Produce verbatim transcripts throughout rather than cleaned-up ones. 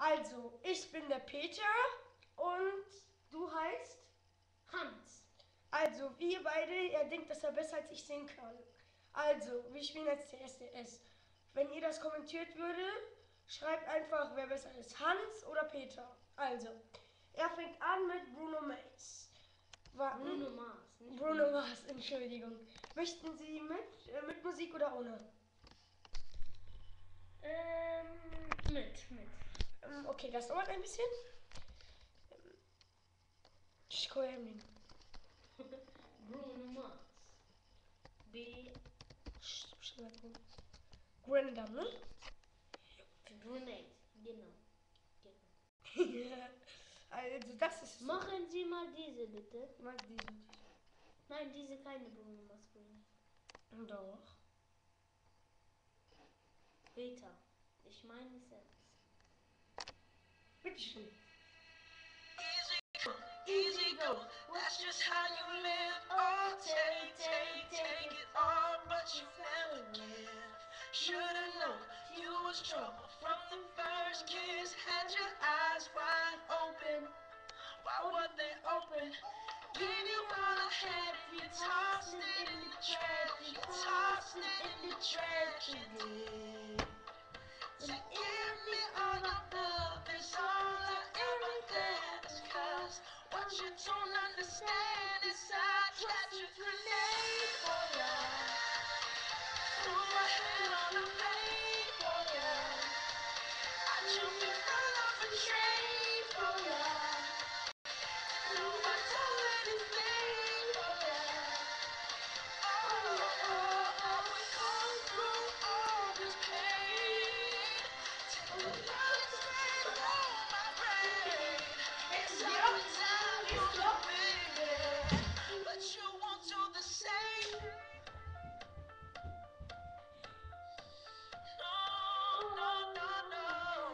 Also, ich bin der Peter und du heißt Hans. Also, wir beide, er denkt, dass er besser als ich sehen kann. Also, wir spielen jetzt C S D S. Wenn ihr das kommentiert würde, schreibt einfach, wer besser ist, Hans oder Peter. Also, er fängt an mit Bruno Mars. Warten. Bruno Mars. Nicht Bruno Mars, Entschuldigung. Möchten Sie mit, äh, mit Musik oder ohne? Ähm, mit, mit. Ähm, okay, das dauert ein bisschen. Ähm, ich komme hin. Bruno Mars. B. Grenada, ne? Grenade, genau. genau. Also, das ist. Machen Sie mal diese bitte. Mach diese. Nein, diese keine Bruno Mars Grenade. Doch. Peter. Ich meine es ernst. Bitteschön. Easy go, that's just how you live. Oh, take, take, take it all, but you never give. Should've known you was trouble from the first kiss. Had your eyes wide open, why were they open? Gave you all I had, you tossed it in the trash. You tossed it in the trash, you did. So give me all your love, it's all I ever ask. 'Cause what you don't understand is I catch a grenade for ya. Threw my head on a plane for ya. I jumped in front of a train for ya. Threw my soul anything for ya. Oh, oh, oh, we go through all this pain. Take the blood straight from my brain. Yes, I would die for you, baby, but you won't do the same. No, no, no, no.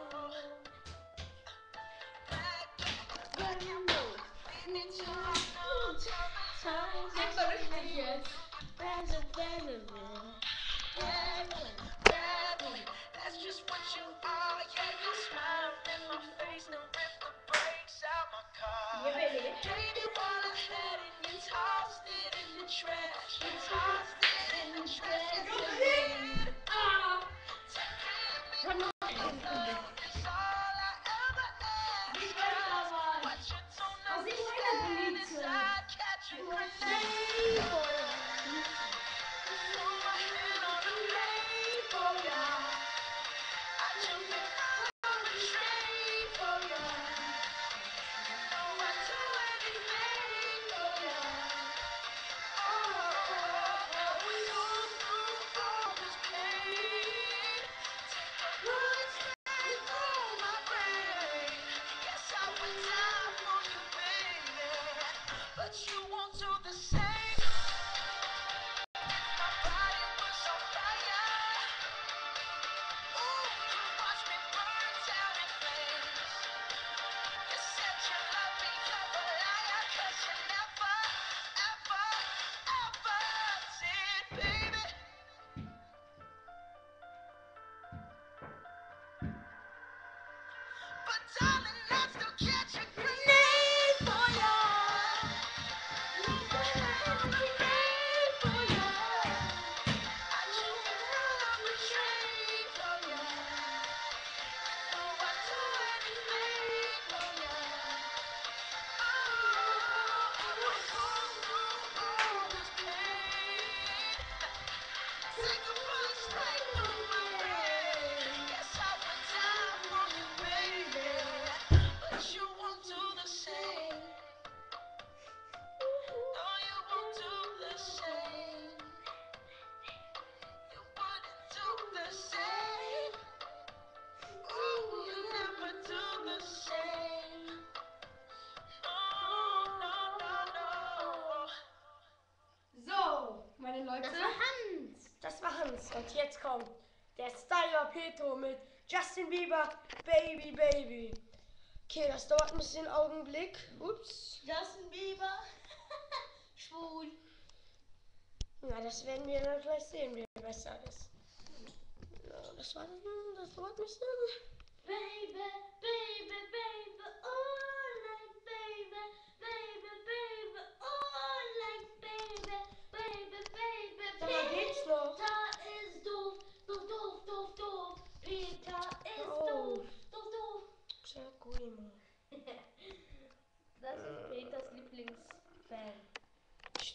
Back, back and forth. Lean into my no till the time's Zeg maar rustig jetzt. better, better, better, better. That's just what you are. Yeah, you smile in my face and rip the brakes out my car. Je bent er. Gave you all I had and you tossed it in the trash. You tossed it in the trash. You did. Ah! To give me all your love is all I ever ask. Wie weit da war? What you don't Was ich understand meine is Polizei. I catch a grenade for ya. Throw my head on a plane for ya. I jump in front of a train for ya. You know I'd do anything for ya. Oh, oh, oh, we go through all this pain. Take the blood straight through my brain. Yes, I would die for you, baby, but you won't do the same. My body was on fire. Ooh, you watched me burn down in flames. You said you loved me, you're a liar, 'cause you never, ever, ever did, baby. But darling, I still catch a grenade for ya. Grenade for ya. I jump in front of a train for ya. Oh, I'd do anything for ya. Oh, we go through all this pain. Take a bullet straight through my brain. Yes, I would die for you, baby, but you won't do the same. No, you won't do the same. You wouldn't do the same. Ooh, you never do the same. No, no, no, no. So, meine Leute. Das war Hans. Das war Hans. Und jetzt kommt der Styler Petro mit Justin Bieber, Baby, Baby. Okay, das dauert ein bisschen Augenblick. Ups. Justin Bieber. Schwul. Ja, das werden wir dann gleich sehen, wer besser ist. Ja, das war das dauert ein bisschen. Baby, baby.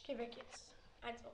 Ich geh weg jetzt. Also.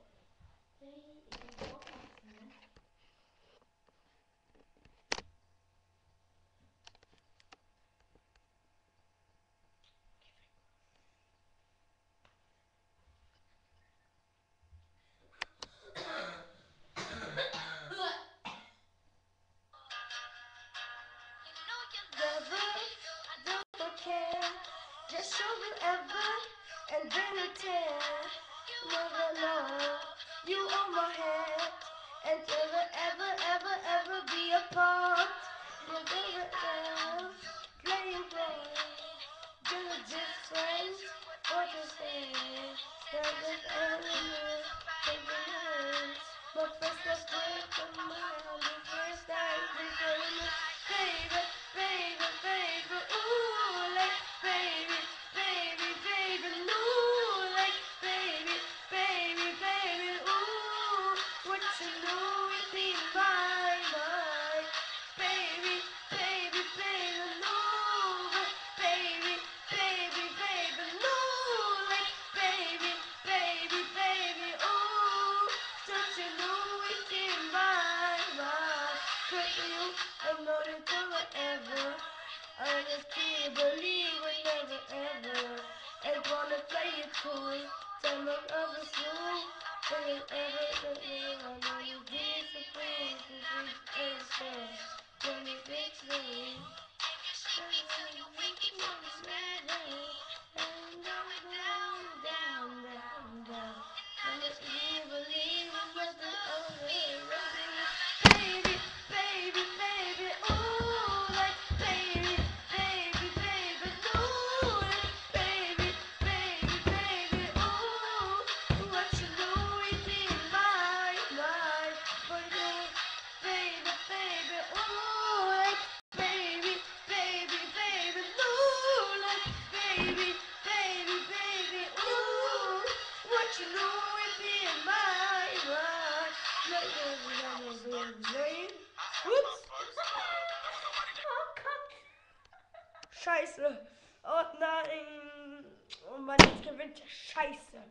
Just show me ever and then you tear. Never know you on my head and never ever ever ever be apart. Never ever playing play. Gonna different what you say. Never ever taking but first let's break the mind. The first time before baby, baby, baby, ooh, like baby, baby, baby, no, like baby, baby, baby, ooh, what you know it be my mind, baby, baby, baby, no, baby, baby, baby, no, like baby, baby, baby, ooh, don't you know it be my mind, could you, I'm not it forever. I just can't believe we never ever and wanna play it cool. Tell me of the school. Will ever let me I know you disappear. It's fast. When you fix me. And down, down, down, down, down. I just can't believe it was the only baby, baby, baby, ooh, like baby, baby, baby, ooh, like baby, baby, baby, ooh, what you know it be my, my, for you, baby, baby, ooh, like baby, baby, baby, ooh, like baby, baby, baby, ooh, what you know it be my, my, like baby, Ups. Oh Gott. Scheiße. Oh nein. Oh Mann, jetzt gewinnt der Scheiße.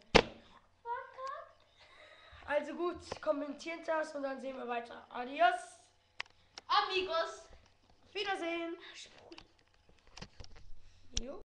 Also gut, kommentiert das und dann sehen wir weiter. Adios. Amigos. Wiedersehen. Jo.